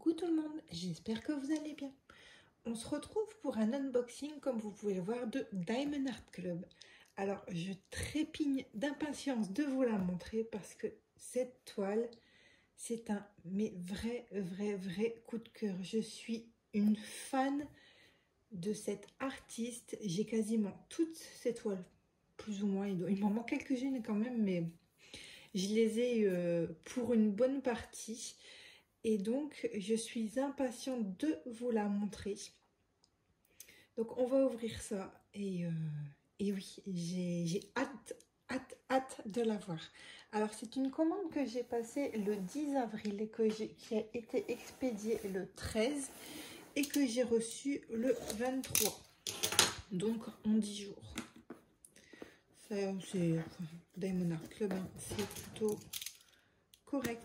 Coucou tout le monde, j'espère que vous allez bien. On se retrouve pour un unboxing, comme vous pouvez le voir, de Diamond Art Club. Alors, je trépigne d'impatience de vous la montrer parce que cette toile, c'est un vrai coup de cœur. Je suis une fan de cette artiste. J'ai quasiment toutes ces toiles, plus ou moins. Il m'en manque quelques-unes quand même, mais je les ai pour une bonne partie. Et donc, je suis impatiente de vous la montrer. Donc, on va ouvrir ça. Et oui, j'ai hâte de la voir. Alors, c'est une commande que j'ai passée le 10 avril et qui a été expédiée le 13 et que j'ai reçue le 23. Donc, en 10 jours. Ça, c'est Diamond Art Club, hein, c'est plutôt correct.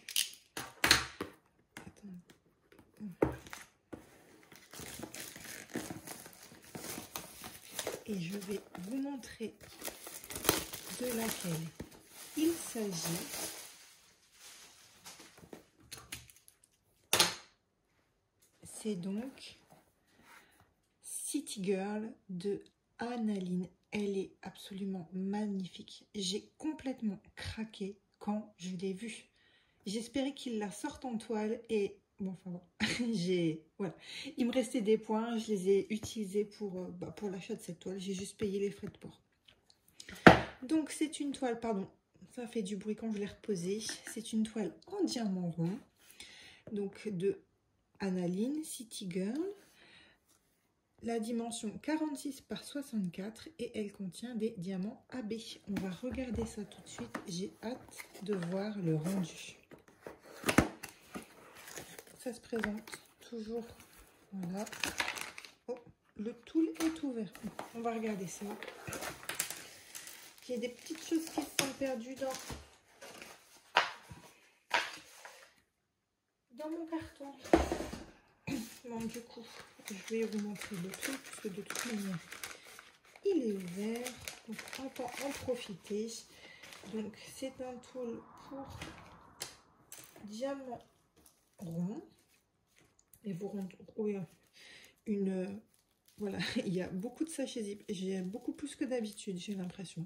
Et je vais vous montrer de laquelle il s'agit. C'est donc City Girl de Annaline. Elle est absolument magnifique. J'ai complètement craqué quand je l'ai vue. J'espérais qu'il la sorte en toile et bon, enfin bon, voilà. Il me restait des points, je les ai utilisés pour l'achat de cette toile. J'ai juste payé les frais de port. Donc c'est une toile, pardon, ça fait du bruit quand je l'ai reposée. C'est une toile en diamant rond, donc de Annaline, City Girl. La dimension 46 par 64 et elle contient des diamants AB. On va regarder ça tout de suite. J'ai hâte de voir le rendu. Ça se présente toujours, voilà. Oh, le tool est ouvert. On va regarder ça. Il y a des petites choses qui sont perdues dans mon carton. Bon, du coup, je vais vous montrer le tool parce que de toute manière, il est ouvert. Donc, on peut en profiter. Donc, c'est un tool pour diamant rond. Et vous retrouvez voilà, il y a beaucoup de sachets zip. J'ai beaucoup plus que d'habitude, j'ai l'impression.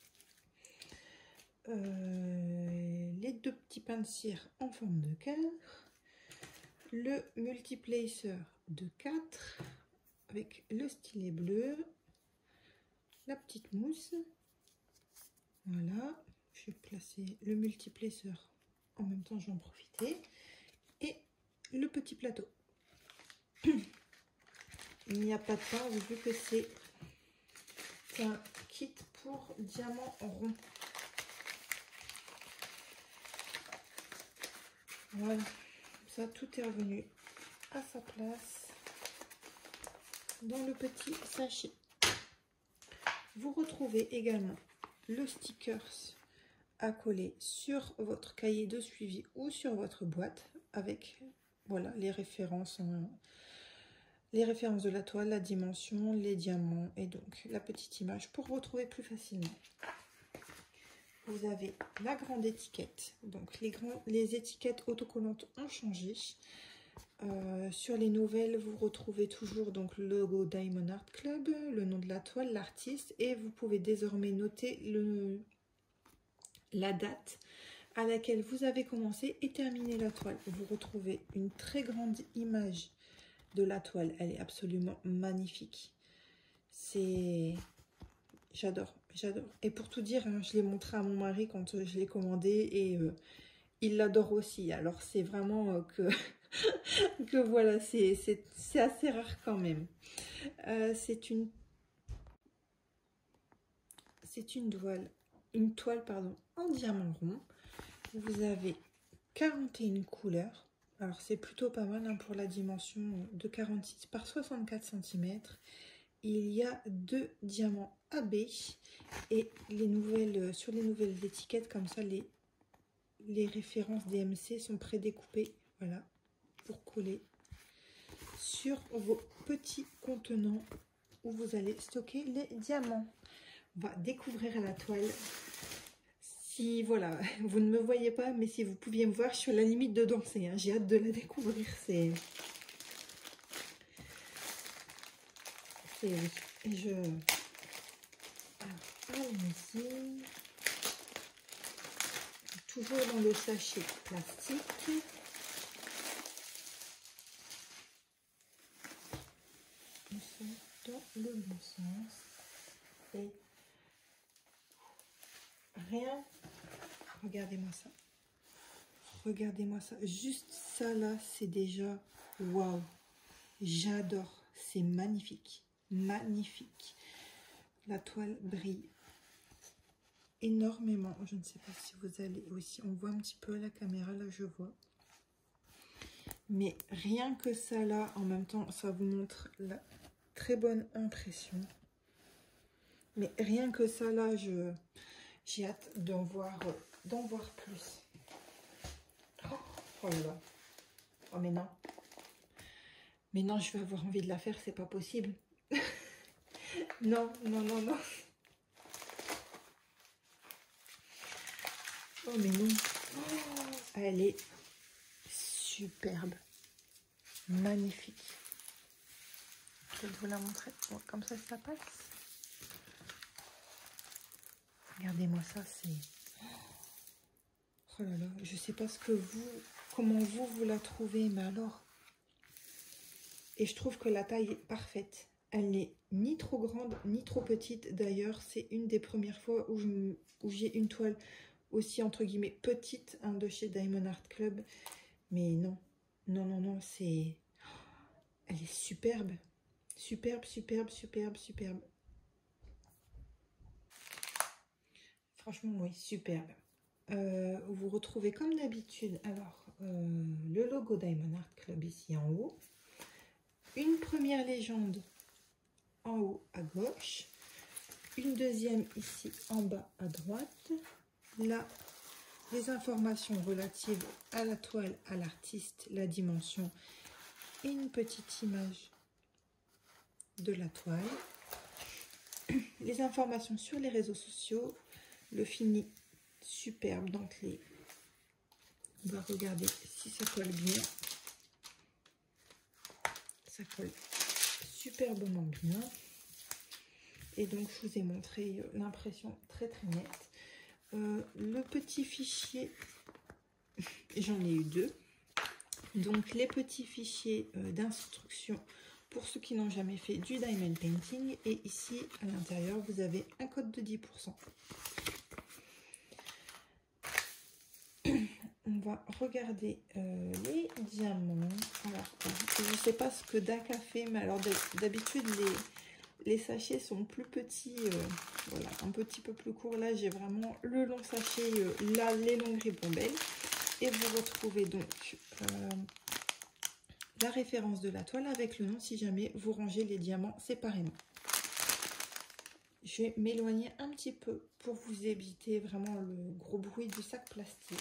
Les deux petits pains de cire en forme de cœur. Le multiplacer de 4 avec le stylet bleu. La petite mousse. Voilà. Je vais placer le multiplacer. En même temps, je vais en profiter. Et le petit plateau. Il n'y a pas de pain, vu que c'est un kit pour diamant rond. Voilà, ça tout est revenu à sa place dans le petit sachet. Vous retrouvez également le stickers à coller sur votre cahier de suivi ou sur votre boîte avec voilà les références de la toile, la dimension, les diamants et donc la petite image pour retrouver plus facilement. Vous avez la grande étiquette. Donc les étiquettes autocollantes ont changé. Sur les nouvelles, vous retrouvez toujours donc le logo Diamond Art Club, le nom de la toile, l'artiste, et vous pouvez désormais noter la date à laquelle vous avez commencé et terminé la toile. Vous retrouvez une très grande image de la toile. Elle est absolument magnifique. J'adore. Et pour tout dire, hein, je l'ai montré à mon mari quand je l'ai commandé et il l'adore aussi. Alors c'est vraiment que voilà, c'est assez rare quand même. C'est une toile pardon, en diamant rond. Vous avez 41 couleurs. Alors c'est plutôt pas mal hein, pour la dimension de 46 par 64 cm. Il y a 2 diamants AB et sur les nouvelles étiquettes comme ça, les références DMC sont prédécoupées, voilà, pour coller sur vos petits contenants où vous allez stocker les diamants. On va découvrir la toile. Si, voilà, vous ne me voyez pas, mais si vous pouviez me voir, je suis à la limite de danser. Hein. J'ai hâte de la découvrir. C'est... Et je... Allons-y. Toujours dans le sachet plastique. Nous sommes dans le bon sens. Et rien. Regardez-moi ça. Regardez-moi ça. Juste ça là, c'est déjà waouh. J'adore. C'est magnifique. Magnifique. La toile brille énormément. Je ne sais pas si vous allez aussi. On voit un petit peu à la caméra. Là, je vois. Mais rien que ça là, en même temps, ça vous montre la très bonne impression. Mais rien que ça là, j'ai hâte d'en voir plus. Oh là là. Oh mais non. Mais non, je vais avoir envie de la faire, c'est pas possible. Non, non, non, non. Oh mais non. Oh, elle est superbe. Magnifique. Je vais vous la montrer. Bon, comme ça passe. Regardez-moi ça, c'est... Oh là là, je sais pas comment vous la trouvez, mais alors... Et je trouve que la taille est parfaite. Elle n'est ni trop grande, ni trop petite. D'ailleurs, c'est une des premières fois où j'ai une toile aussi, entre guillemets, petite, hein, de chez Diamond Art Club. Mais non, non, non, non, c'est... Elle est superbe. Superbe, superbe, superbe, superbe. Franchement, oui, superbe. Vous retrouvez comme d'habitude, alors, le logo Diamond Art Club ici en haut. Une première légende en haut à gauche. Une deuxième ici en bas à droite. Là, les informations relatives à la toile, à l'artiste, la dimension et une petite image de la toile. Les informations sur les réseaux sociaux, le fini superbe donc on va regarder si ça colle bien. Ça colle superbement bien. Et donc je vous ai montré l'impression très très nette. Le petit fichier, j'en ai eu deux. Donc les petits fichiers d'instruction pour ceux qui n'ont jamais fait du diamond painting. Et ici à l'intérieur vous avez un code de 10%. On va regarder les diamants. Alors je ne sais pas ce que DAC a fait, mais alors d'habitude les sachets sont plus petits, voilà, un petit peu plus courts. Là j'ai vraiment le long sachet, là les longues ribambelles. Et vous retrouvez donc la référence de la toile avec le nom si jamais vous rangez les diamants séparément. Je vais m'éloigner un petit peu pour vous éviter vraiment le gros bruit du sac plastique.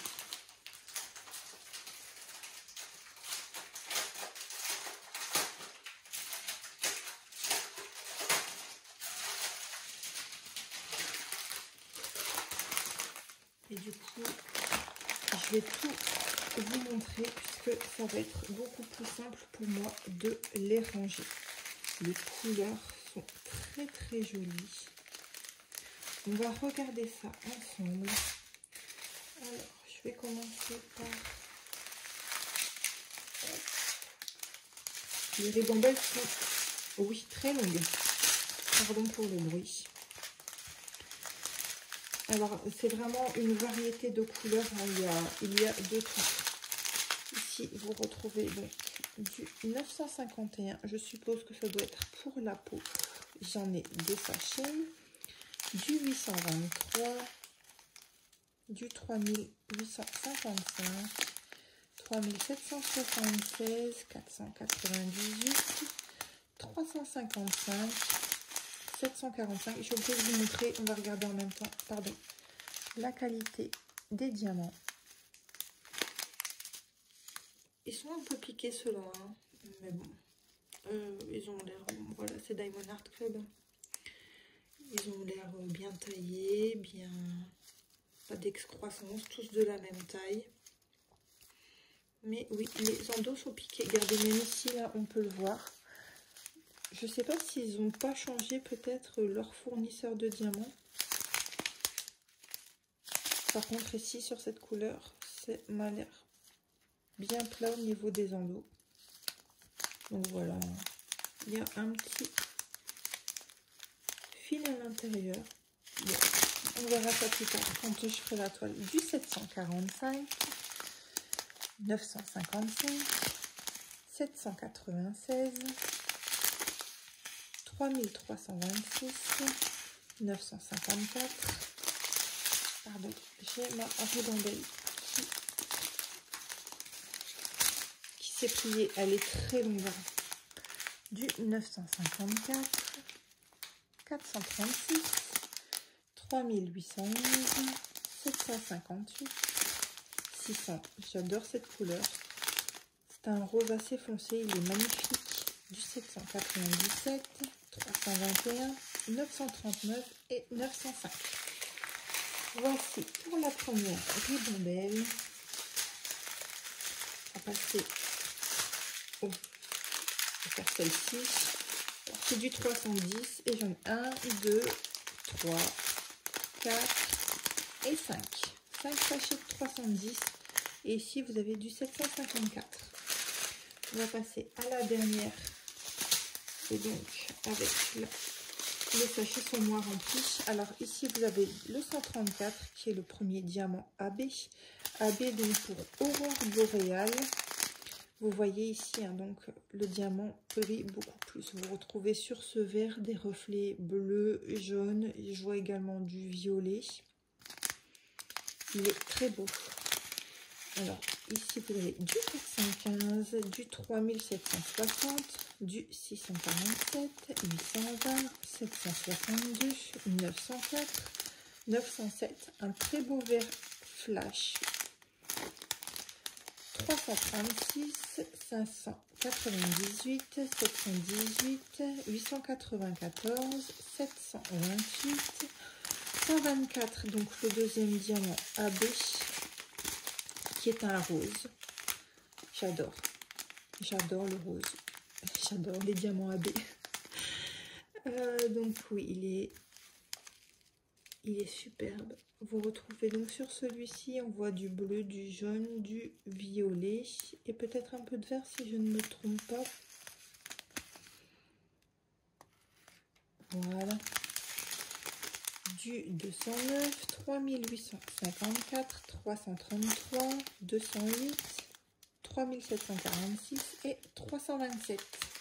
Et du coup, je vais tout vous montrer puisque ça va être beaucoup plus simple pour moi de les ranger. Les couleurs sont très très jolies. On va regarder ça ensemble. Alors, je vais commencer par... Les ribambelles sont, oui, très longues. Pardon pour le bruit. Alors, c'est vraiment une variété de couleurs. Il y a deux types. Ici, vous retrouvez donc du 951. Je suppose que ça doit être pour la peau. J'en ai deux sachets. Du 823. Du 3855. 3776. 498. 355. 745. Je peux vous montrer, on va regarder en même temps, pardon, la qualité des diamants. Ils sont un peu piqués ceux-là, hein, mais bon, ils ont l'air, voilà, c'est Diamond Art Club. Ils ont l'air bien taillés, bien, pas d'excroissance, tous de la même taille. Mais oui, les endos sont piqués. Regardez, même ici, là, on peut le voir. Je sais pas s'ils n'ont pas changé peut-être leur fournisseur de diamants. Par contre, ici, sur cette couleur, c'est m'a l'air bien plat au niveau des endos. Donc voilà, il y a un petit fil à l'intérieur. Bon, on verra ça plus tard quand je ferai la toile du 745, 955, 796, 3326, 954. Pardon, j'ai ma ribambelle qui s'est pliée. Elle est très longue. Du 954, 436, 3811, 758, 600. J'adore cette couleur. C'est un rose assez foncé, il est magnifique. Du 797, 321, 939 et 905. Voici pour la première ribambelle. On va passer au... Je vais faire celle-ci. C'est du 310 et j'en ai 1, 2, 3, 4 et 5. 5 sachets de 310. Et ici, vous avez du 754. On va passer à la dernière. Et donc, avec les sachets sont moins remplis. Alors ici, vous avez le 134 qui est le premier diamant AB. AB donc pour Aurore Boréale. Vous voyez ici, hein, donc le diamant brille beaucoup plus. Vous retrouvez sur ce vert des reflets bleus, jaunes. Je vois également du violet. Il est très beau. Alors, ici, vous avez du 415, du 3760, du 647, 820, 762, 904, 907. Un très beau vert flash. 336, 598, 718, 894, 728, 124, donc le deuxième diamant AB, qui est un rose. J'adore le rose, j'adore les diamants AB. Donc oui, il est superbe. Vous retrouvez donc sur celui-ci, on voit du bleu, du jaune, du violet et peut-être un peu de vert si je ne me trompe pas. Voilà. Du 209, 3854, 333, 208, 3746 et 327.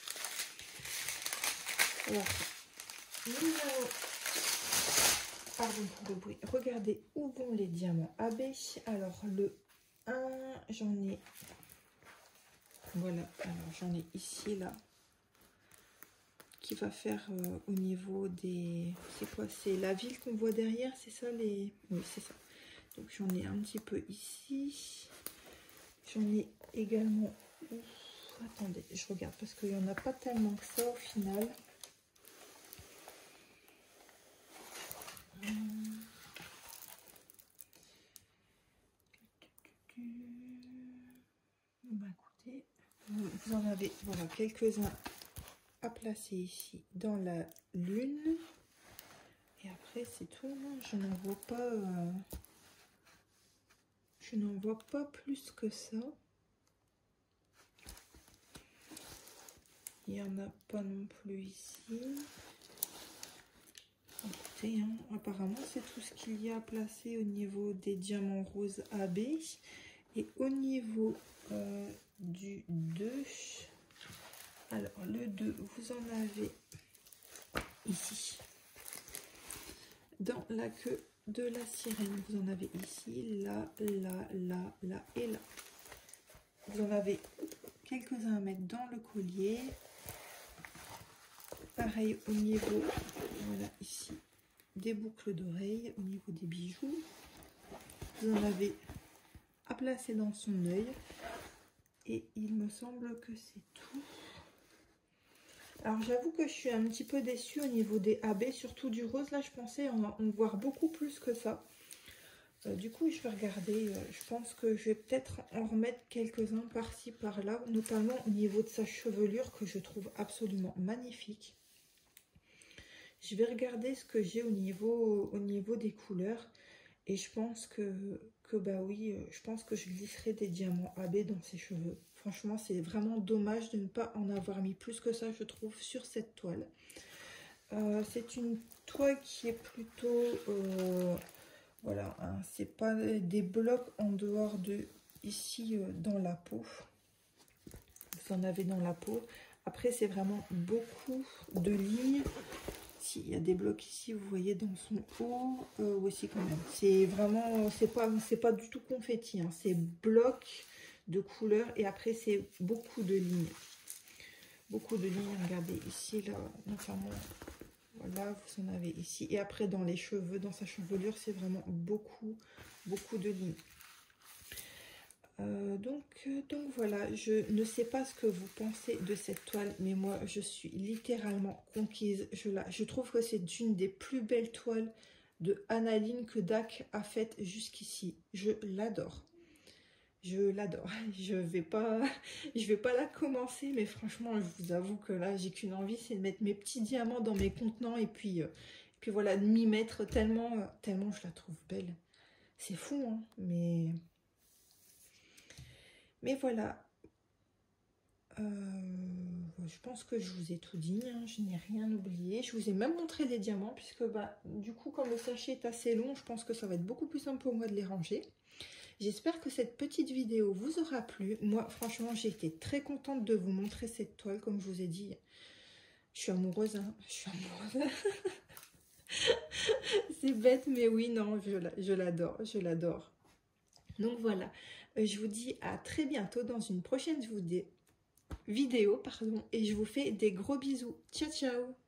Alors, nous allons... Pardon pour le bruit. Regardez où vont les diamants AB. Alors le 1, j'en ai... Voilà, alors j'en ai ici, là. Qui va faire au niveau des... C'est quoi? C'est la ville qu'on voit derrière, c'est ça les... Oui, c'est ça. Donc j'en ai un petit peu ici. J'en ai également... Attendez, je regarde parce qu'il n'y en a pas tellement que ça au final. Bah, écoutez, vous en avez voilà, quelques-uns à placer ici dans la lune. Et après, c'est tout. Je n'en vois pas... je n'en vois pas plus que ça. Il n'y en a pas non plus ici. Écoutez, hein, apparemment, c'est tout ce qu'il y a à placer au niveau des diamants roses AB. Et au niveau du 2, alors le 2, vous en avez ici. Dans la queue de la sirène, vous en avez ici, là, là, là, là et là. Vous en avez quelques-uns à mettre dans le collier. Pareil au niveau, voilà ici, des boucles d'oreilles, au niveau des bijoux. Vous en avez à placer dans son œil. Et il me semble que c'est tout. Alors j'avoue que je suis un petit peu déçue au niveau des AB, surtout du rose. Là je pensais en voir beaucoup plus que ça. Du coup, je vais regarder, je pense que je vais peut-être en remettre quelques-uns par-ci, par-là, notamment au niveau de sa chevelure que je trouve absolument magnifique. Je vais regarder ce que j'ai au niveau des couleurs et je pense que bah oui, je pense que je glisserai des diamants AB dans ses cheveux. Franchement, c'est vraiment dommage de ne pas en avoir mis plus que ça, je trouve, sur cette toile. C'est une toile qui est plutôt... voilà, hein, c'est pas des blocs en dehors de ici dans la peau. Vous en avez dans la peau. Après, c'est vraiment beaucoup de lignes. Si, il y a des blocs ici, vous voyez dans son haut aussi quand même. C'est vraiment, c'est pas du tout confetti. Hein, c'est blocs de couleurs et après, c'est beaucoup de lignes. Beaucoup de lignes, regardez ici, là, notamment... Voilà, vous en avez ici. Et après, dans les cheveux, dans sa chevelure, c'est vraiment beaucoup de lignes. Donc voilà, je ne sais pas ce que vous pensez de cette toile, mais moi, je suis littéralement conquise. Je trouve que c'est une des plus belles toiles de Annaline que DAC a faite jusqu'ici. Je l'adore. Je l'adore. Je vais pas la commencer, mais franchement, je vous avoue que là, j'ai qu'une envie, c'est de mettre mes petits diamants dans mes contenants et puis voilà, de m'y mettre tellement je la trouve belle. C'est fou, hein, mais voilà. Je pense que je vous ai tout dit, hein, je n'ai rien oublié. Je vous ai même montré les diamants, puisque bah, du coup, comme le sachet est assez long, je pense que ça va être beaucoup plus simple pour moi de les ranger. J'espère que cette petite vidéo vous aura plu. Moi, franchement, j'ai été très contente de vous montrer cette toile. Comme je vous ai dit, je suis amoureuse. Hein, je suis amoureuse. C'est bête, mais oui, non, je l'adore. Je l'adore. Donc voilà, je vous dis à très bientôt dans une prochaine vidéo. Et je vous fais des gros bisous. Ciao, ciao!